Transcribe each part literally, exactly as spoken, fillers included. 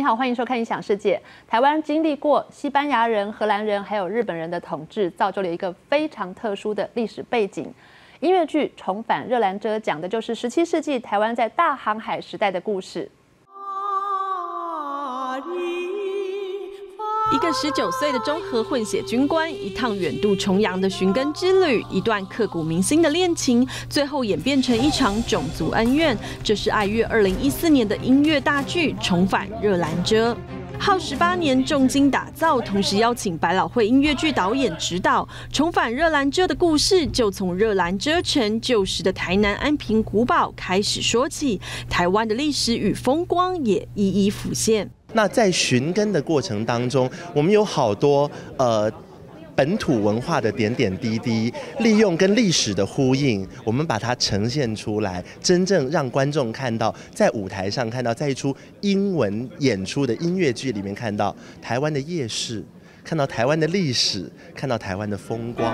好，欢迎收看《影响世界》。台湾经历过西班牙人、荷兰人还有日本人的统治，造就了一个非常特殊的历史背景。音乐剧《重返热兰遮》讲的就是十七世纪台湾在大航海时代的故事。 一个十九岁的中和混血军官，一趟远渡重洋的寻根之旅，一段刻骨铭心的恋情，最后演变成一场种族恩怨。这是爱乐二零一四年的音乐大剧《重返热兰遮》。耗十八年重金打造，同时邀请百老汇音乐剧导演指导。重返热兰遮的故事，就从热兰遮城旧时的台南安平古堡开始说起，台湾的历史与风光也一一浮现。 那在寻根的过程当中，我们有好多呃本土文化的点点滴滴，利用跟历史的呼应，我们把它呈现出来，真正让观众看到，在舞台上看到，在一出英文演出的音乐剧里面看到台湾的夜市，看到台湾的历史，看到台湾的风光。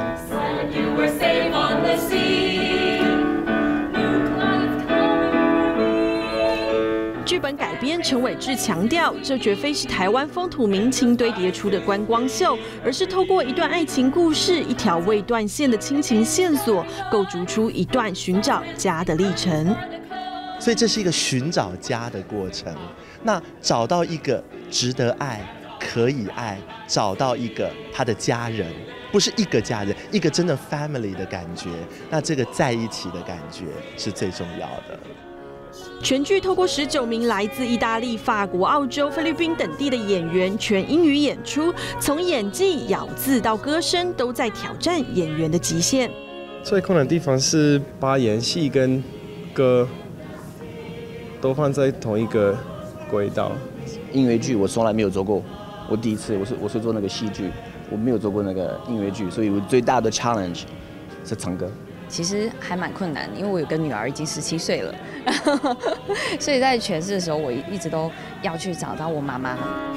剧本改编，陈伟志强调，这绝非是台湾风土民情堆叠出的观光秀，而是透过一段爱情故事、一条未断线的亲情线索，构筑出一段寻找家的历程。 所以这是一个寻找家的过程。那找到一个值得爱、可以爱，找到一个他的家人，不是一个家人，一个真的 family 的感觉。那这个在一起的感觉是最重要的。 全剧透过十九名来自意大利、法国、澳洲、菲律宾等地的演员全英语演出，从演技、咬字到歌声，都在挑战演员的极限。 最困难的地方是把演戏跟歌都放在同一个轨道。 音乐剧我从来没有做过，我第一次我是我是做那个戏剧，我没有做过那个音乐剧，所以我最大的 challenge 是唱歌。 其实还蛮困难，因为我有个女儿已经十七岁了，所以在诠释的时候，我一直都要去找到我妈妈。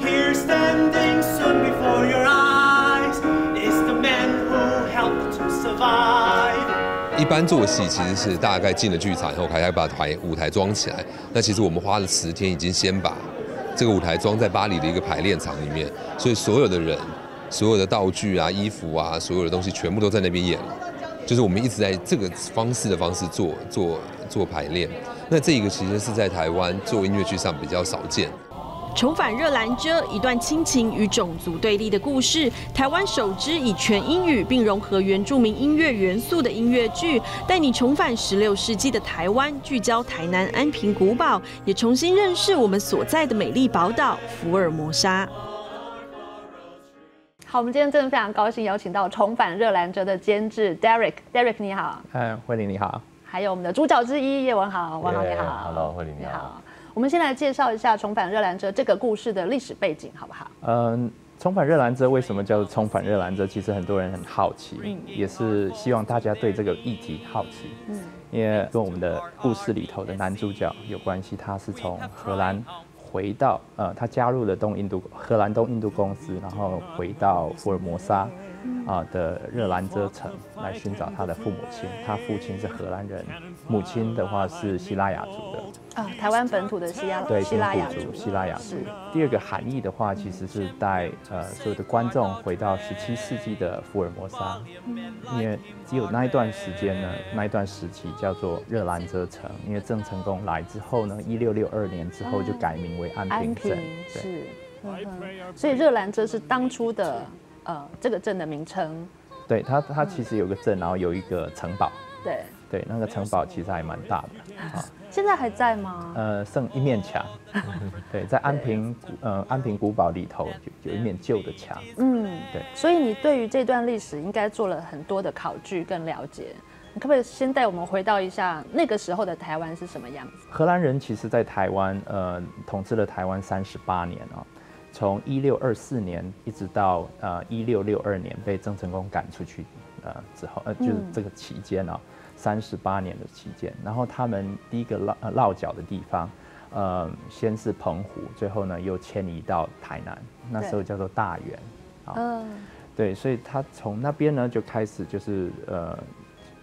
一般做戏其实是大概进了剧场以后，还要把台舞台装起来。那其实我们花了十天，已经先把这个舞台装在巴黎的一个排练场里面，所以所有的人、所有的道具啊、衣服啊，所有的东西全部都在那边演了。就是我们一直在这个方式的方式做做做排练，那这个其实是在台湾做音乐剧上比较少见。 重返热兰遮，一段亲情与种族对立的故事，台湾首支以全英语并融合原住民音乐元素的音乐剧，带你重返十六世纪的台湾，聚焦台南安平古堡，也重新认识我们所在的美丽宝岛福尔摩沙。 好，我们今天真的非常高兴邀请到《重返热兰遮》的监制 Derek，Derek 你好。 哎，慧玲你好。 还有我们的主角之一叶文豪，文豪你好。 Hello， 慧玲你好。 我们先来介绍一下《重返热兰遮》这个故事的历史背景，好不好？ 嗯，重返热兰遮为什么叫做重返热兰遮？其实很多人很好奇，嗯、也是希望大家对这个议题好奇。嗯，因为跟我们的故事里头的男主角有关系，他是从荷兰回到呃，他加入了东印度荷兰东印度公司，然后回到福尔摩沙啊、呃、的热兰遮城来寻找他的父母亲。他父亲是荷兰人，母亲的话是西拉雅族的。 啊，台湾本土的西拉对西拉雅族， 西拉雅族。第二个含义的话，其实是带呃所有的观众回到十七世纪的福尔摩沙，因为只有那一段时间呢，那一段时期叫做热兰遮城，因为郑成功来之后呢，一六六二年之后就改名为安平镇。 是，嗯哼，所以热兰遮是当初的呃这个镇的名称。 对，它它其实有个镇，然后有一个城堡。 对。 对，那个城堡其实还蛮大的啊。 现在还在吗？ 呃，剩一面墙。对，在安平呃安平古堡里头有有一面旧的墙。嗯，对。 所以你对于这段历史应该做了很多的考据跟了解。你可不可以先带我们回到一下那个时候的台湾是什么样子？ 荷兰人其实在台湾呃统治了台湾三十八年啊、哦，从一六二四年一直到呃一六六二年被郑成功赶出去呃之后呃就是这个期间啊、哦。三十八年的期间，然后他们第一个落落脚的地方，呃，先是澎湖，最后呢又迁移到台南，那时候叫做大园，啊，对，所以他从那边呢就开始就是呃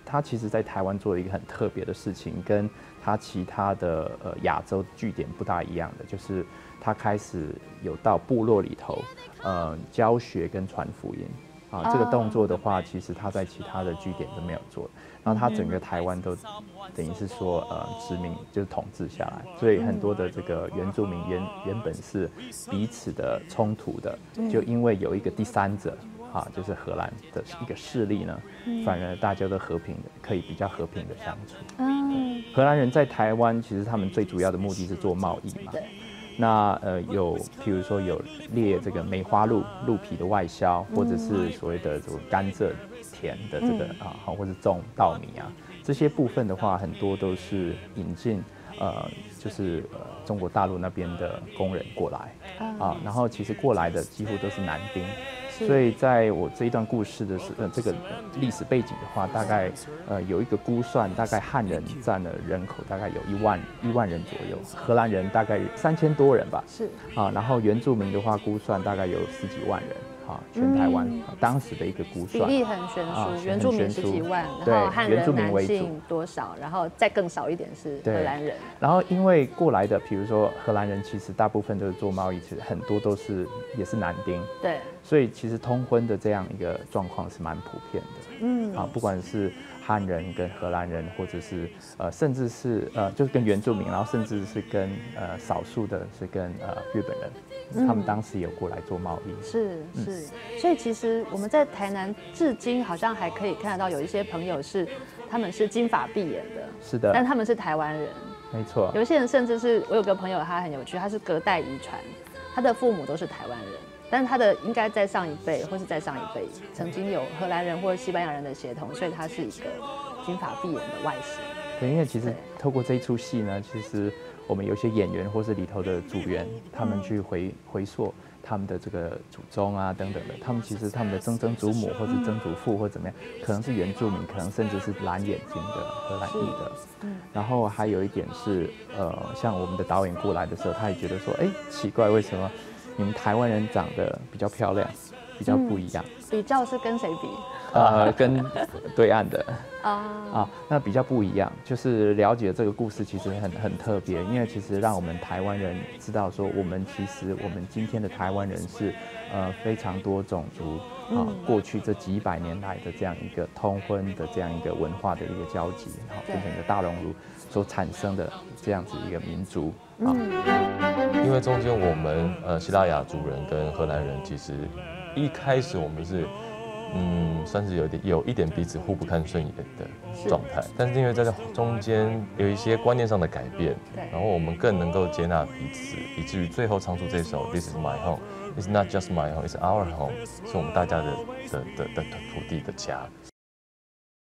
他其实在台湾做了一个很特别的事情，跟他其他的呃亚洲据点不大一样的，就是他开始有到部落里头，呃教学跟传福音。啊，这个动作的话，其实他在其他的据点都没有做，然后他整个台湾都等于是说呃殖民就是统治下来，所以很多的这个原住民原原本是彼此的冲突的，就因为有一个第三者啊，就是荷兰的一个势力呢，反而大家都和平的，可以比较和平的相处。嗯，荷兰人在台湾其实他们最主要的目的是做贸易嘛。那呃有，譬如说有列这个梅花鹿鹿皮的外销，或者是所谓的这个甘蔗田的这个、嗯、啊，好，或者种稻米啊，这些部分的话，很多都是引进呃，就是呃中国大陆那边的工人过来、嗯、啊，然后其实过来的几乎都是男丁。所以在我这一段故事的是呃这个历史背景的话，大概呃有一个估算，大概汉人占了人口大概有一万一万人左右，荷兰人大概三千多人吧，是啊，然后原住民的话估算大概有十几万人。啊，全台湾、嗯、当时的一个估算比例很悬殊、啊，原住民十几万，然后汉人男性多少，然后再更少一点是荷兰人。 然后因为过来的，比如说荷兰人，其实大部分都是做贸易，其实很多都是也是男丁， 对， 所以其实通婚的这样一个状况是蛮普遍的。嗯，啊，不管是汉人跟荷兰人，或者是呃，甚至是呃，就是跟原住民，然后甚至是跟呃少数的是跟呃日本人。嗯、他们当时也过来做贸易， 是是、嗯，所以其实我们在台南至今好像还可以看得到有一些朋友是他们是金发碧眼的， 是的， 但他们是台湾人， 没错。 有些人甚至是我有个朋友，他很有趣，他是隔代遗传，他的父母都是台湾人，但是他的应该在上一辈或是再上一辈曾经有荷兰人或者西班牙人的血统，所以他是一个金发碧眼的外形。 对，因为其实透过这一出戏呢，其实我们有些演员或是里头的组员，他们去回回溯他们的这个祖宗啊等等的，他们其实他们的曾曾祖母或是曾祖父或怎么样，可能是原住民，可能甚至是蓝眼睛的荷兰裔的。嗯，然后还有一点是，呃，像我们的导演过来的时候，他也觉得说，哎，奇怪，为什么你们台湾人长得比较漂亮，比较不一样？ 嗯、比较是跟谁比？ 呃，跟对岸的啊啊，那比较不一样，就是了解这个故事其实很很特别，因为其实让我们台湾人知道说，我们其实我们今天的台湾人是呃非常多种族啊，过去这几百年来的这样一个通婚的这样一个文化的一个交集，然后变成一个大熔炉所产生的这样子一个民族啊。 因为中间我们呃西拉雅族人跟荷兰人其实一开始我们是。嗯，算是有点有一点彼此互不看顺眼的状态，但是因为在这中间有一些观念上的改变，然后我们更能够接纳彼此，以至于最后唱出这首 This is my home, It's not just my home, It's our home， 是我们大家的的的的土地的家。